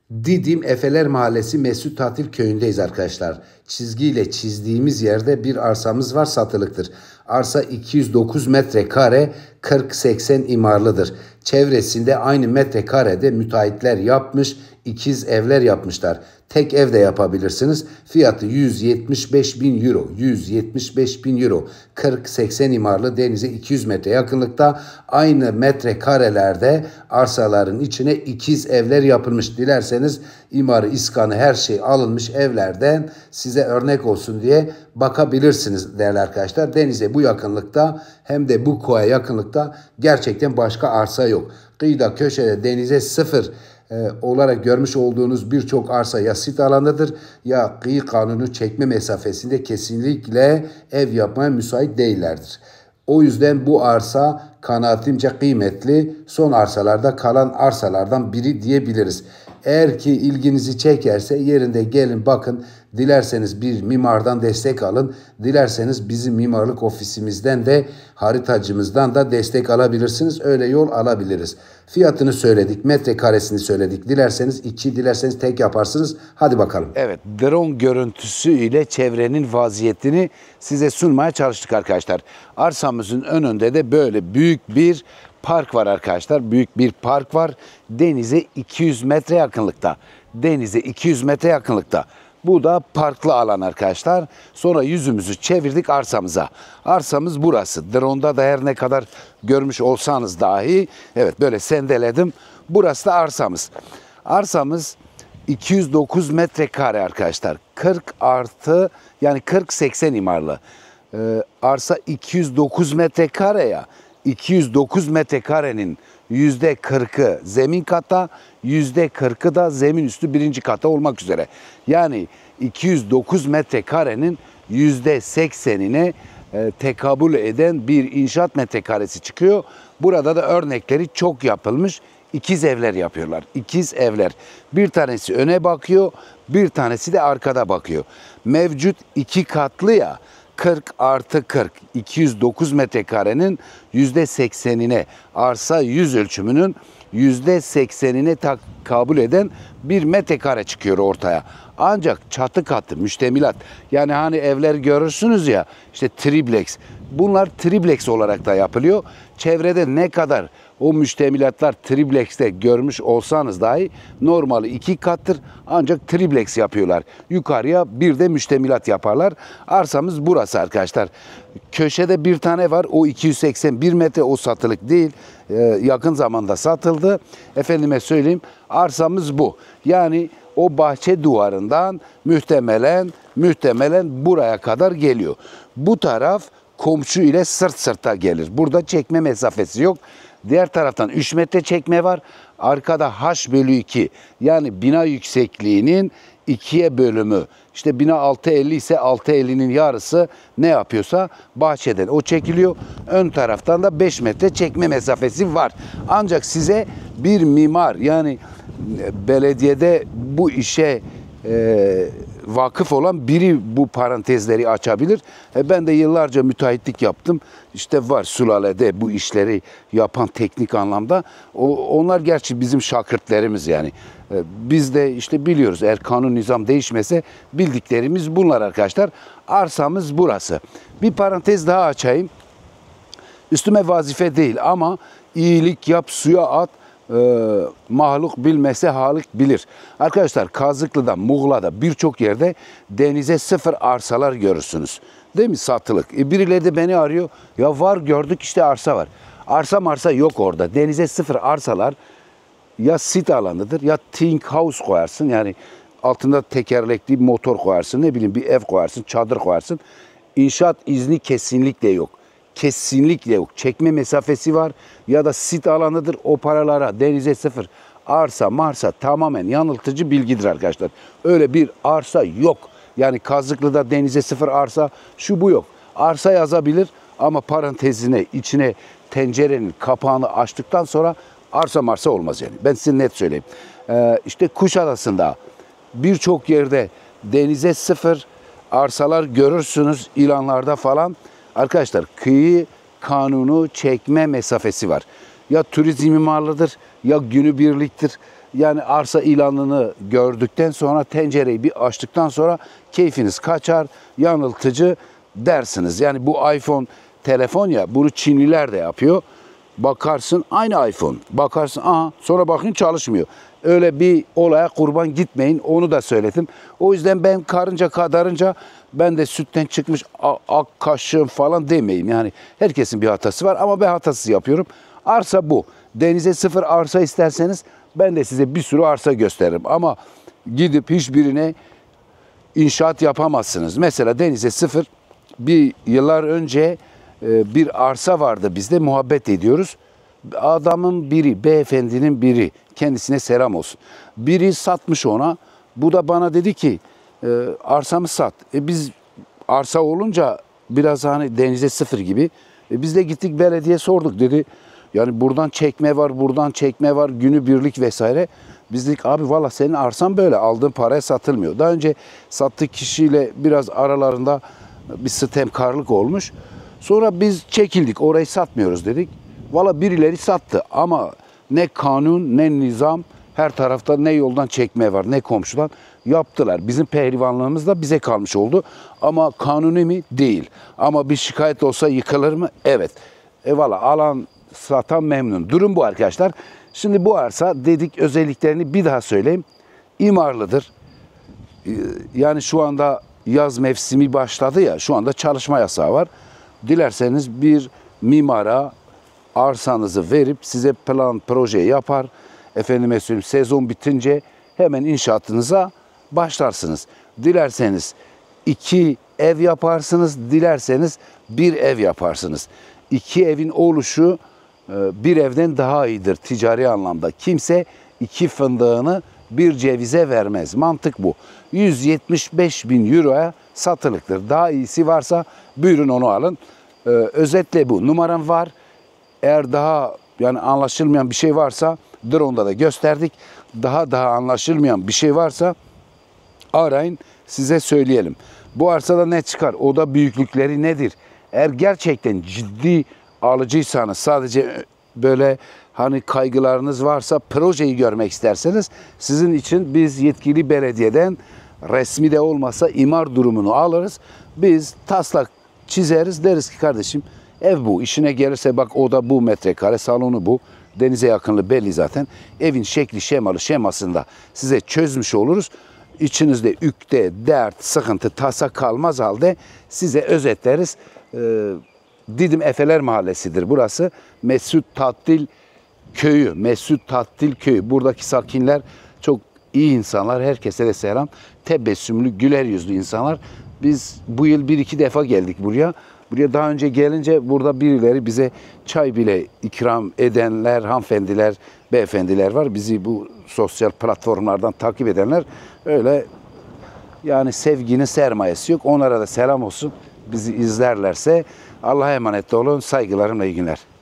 Didim Efeler Mahallesi Mesut Tatil Köyü'ndeyiz arkadaşlar. Çizgiyle çizdiğimiz yerde bir arsamız var, satılıktır. Arsa 209 metrekare, 40-80 imarlıdır. Çevresinde aynı metrekarede müteahhitler yapmış, ikiz evler yapmışlar. Tek ev de yapabilirsiniz. Fiyatı 175 bin euro. 175 bin euro. 40-80 imarlı, denize 200 metre yakınlıkta, aynı metrekarelerde arsaların içine ikiz evler yapılmış. Dilerseniz imarı, iskanı, her şey alınmış evlerden size örnek olsun diye bakabilirsiniz değerli arkadaşlar. Denize bu yakınlıkta hem de bu koya yakınlıkta gerçekten başka arsa yok. Kıyıda köşede denize sıfır olarak görmüş olduğunuz birçok arsa ya sit alanıdır ya kıyı kanunu çekme mesafesinde kesinlikle ev yapmaya müsait değillerdir. O yüzden bu arsa kanaatimce kıymetli, son arsalarda kalan arsalardan biri diyebiliriz. Eğer ki ilginizi çekerse yerinde gelin bakın. Dilerseniz bir mimardan destek alın. Dilerseniz bizim mimarlık ofisimizden de haritacımızdan da destek alabilirsiniz. Öyle yol alabiliriz. Fiyatını söyledik, metrekaresini söyledik. Dilerseniz iki, dilerseniz tek yaparsınız. Hadi bakalım. Evet, drone görüntüsü ile çevrenin vaziyetini size sunmaya çalıştık arkadaşlar. Arsamızın önünde de böyle büyük bir park var arkadaşlar. Büyük bir park var. Denize 200 metre yakınlıkta. Denize 200 metre yakınlıkta. Bu da parklı alan arkadaşlar. Sonra yüzümüzü çevirdik arsamıza. Arsamız burası. Drone'da da her ne kadar görmüş olsanız dahi, evet böyle sendeledim. Burası da arsamız. Arsamız 209 metrekare arkadaşlar. 40 artı yani 40-80 imarlı. Arsa 209 metrekare ya. 209 metrekarenin %40'ı zemin kata, %40'ı da zemin üstü birinci kata olmak üzere. Yani 209 metrekarenin %80'ine tekabül eden bir inşaat metrekaresi çıkıyor. Burada da örnekleri çok yapılmış. İkiz evler yapıyorlar. İkiz evler. Bir tanesi öne bakıyor, bir tanesi de arkada bakıyor. Mevcut iki katlı ya. 40 artı 40, 209 metrekarenin %80'ine, arsa 100 ölçümünün %80'ine tekabül eden bir metrekare çıkıyor ortaya. Ancak çatı katı, müştemilat, yani hani evler görürsünüz ya, işte triplex, bunlar triplex olarak da yapılıyor. Çevrede ne kadar o müştemilatlar triplex'te görmüş olsanız dahi normali 2 kattır, ancak triplex yapıyorlar. Yukarıya bir de müştemilat yaparlar. Arsamız burası arkadaşlar. Köşede bir tane var, o 281 metre, o satılık değil. Yakın zamanda satıldı. Efendime söyleyeyim, arsamız bu. Yani o bahçe duvarından muhtemelen buraya kadar geliyor. Bu taraf komşu ile sırt sırta gelir. Burada çekme mesafesi yok. Diğer taraftan 3 metre çekme var. Arkada H/2, yani bina yüksekliğinin 2'ye bölümü. İşte bina 6.50 ise 6.50'nin yarısı ne yapıyorsa bahçeden o çekiliyor. Ön taraftan da 5 metre çekme mesafesi var. Ancak size bir mimar, yani belediyede bu işe vakıf olan biri bu parantezleri açabilir. Ben de yıllarca müteahhitlik yaptım. İşte var sülalede bu işleri yapan teknik anlamda. Onlar gerçi bizim şakirtlerimiz yani. Biz de işte biliyoruz, eğer kanun nizam değişmese bildiklerimiz bunlar arkadaşlar. Arsamız burası. Bir parantez daha açayım. Üstüme vazife değil ama iyilik yap, suya at. Mahluk bilmese Halik bilir. Arkadaşlar Kazıklı'da, Muğla'da birçok yerde denize sıfır arsalar görürsünüz. Değil mi? Satılık. Birileri de beni arıyor. Ya var, gördük işte, arsa var. Arsa yok orada. Denize sıfır arsalar ya sit alanıdır ya think house koyarsın. Yani altında tekerlekli bir motor koyarsın. Ne bileyim bir ev koyarsın, çadır koyarsın. İnşaat izni kesinlikle yok. Kesinlikle yok. Çekme mesafesi var ya da sit alanıdır. O paralara denize sıfır arsa marsa tamamen yanıltıcı bilgidir arkadaşlar. Öyle bir arsa yok. Yani Kazıklı'da denize sıfır arsa şu bu yok. Arsa yazabilir ama parantezine, içine tencerenin kapağını açtıktan sonra arsa marsa olmaz yani. Ben size net söyleyeyim. İşte Kuşadası'nda birçok yerde denize sıfır arsalar görürsünüz ilanlarda falan. Arkadaşlar kıyı kanunu çekme mesafesi var. Ya turizm mimarlıdır ya günübirliktir. Yani arsa ilanını gördükten sonra, tencereyi bir açtıktan sonra keyfiniz kaçar, yanıltıcı dersiniz. Yani bu iPhone telefon ya, bunu Çinliler de yapıyor. Bakarsın aynı iPhone. Bakarsın aha, sonra bakın çalışmıyor. Öyle bir olaya kurban gitmeyin, onu da söyledim. O yüzden ben karınca kadarınca ben de sütten çıkmış ak kaşığım falan demeyeyim. Yani herkesin bir hatası var ama ben hatasız yapıyorum. Arsa bu. Denize sıfır arsa isterseniz ben de size bir sürü arsa gösteririm. Ama gidip hiçbirine inşaat yapamazsınız. Mesela denize sıfır, bir yıllar önce bir arsa vardı, bizde muhabbet ediyoruz. Adamın biri, beyefendinin biri, kendisine selam olsun. Biri satmış ona. Bu da bana dedi ki arsamı sat. Biz arsa olunca biraz hani denize sıfır gibi. Biz de gittik belediye sorduk, dedi. Yani buradan çekme var, buradan çekme var, günübirlik vesaire. Biz dedik abi valla senin arsan böyle, aldığın paraya satılmıyor. Daha önce sattığı kişiyle biraz aralarında bir sitemkarlık olmuş. Sonra biz çekildik, orayı satmıyoruz dedik. Valla birileri sattı ama ne kanun ne nizam, her tarafta ne yoldan çekme var ne komşudan, yaptılar. Bizim pehlivanlığımız da bize kalmış oldu. Ama kanuni mi? Değil. Ama bir şikayet olsa yıkılır mı? Evet. Valla alan satan memnun. Durum bu arkadaşlar. Şimdi bu arsa dedik, özelliklerini bir daha söyleyeyim. İmarlıdır. Yani şu anda yaz mevsimi başladı ya, şu anda çalışma yasağı var. Dilerseniz bir mimara arsanızı verip size plan proje yapar. Efendime söyleyeyim, sezon bitince hemen inşaatınıza başlarsınız. Dilerseniz 2 ev yaparsınız, dilerseniz 1 ev yaparsınız. 2 evin oluşu bir evden daha iyidir ticari anlamda. Kimse 2 fındığını bir cevize vermez. Mantık bu. 175.000 euroya satılıktır. Daha iyisi varsa buyurun onu alın. Özetle bu. Numaram var. Eğer daha yani anlaşılmayan bir şey varsa drone'da da gösterdik. Daha anlaşılmayan bir şey varsa arayın, size söyleyelim. Bu arsada ne çıkar? Oda büyüklükleri nedir? Eğer gerçekten ciddi alıcıysanız, sadece böyle hani kaygılarınız varsa, projeyi görmek isterseniz sizin için biz yetkili belediyeden resmi de olmasa imar durumunu alırız. Biz taslak çizeriz, deriz ki kardeşim ev bu, işine gelirse bak oda bu metrekare, salonu bu, denize yakınlığı belli zaten. Evin şekli şemasında size çözmüş oluruz. İçinizde ükte, dert, sıkıntı, tasa kalmaz halde size özetleriz. Didim Efeler Mahallesi'dir burası. Mesut Tatil Köyü, Mesut Tatil Köyü. Buradaki sakinler çok iyi insanlar. Herkese de selam. Tebessümlü, güler yüzlü insanlar. Biz bu yıl 1-2 defa geldik buraya. Buraya daha önce gelince burada birileri bize çay bile ikram edenler, hanımefendiler, beyefendiler var. Bizi bu sosyal platformlardan takip edenler, öyle yani sevginin sermayesi yok. Onlara da selam olsun. Bizi izlerlerse Allah'a emanet olun. Saygılarımla, iyi günler.